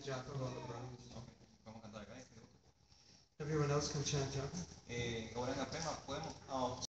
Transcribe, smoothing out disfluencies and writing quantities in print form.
Jacob all around. Ok, vamos a cantar acá. Everyone else can chant Jacob. Ahora en la prema podemos.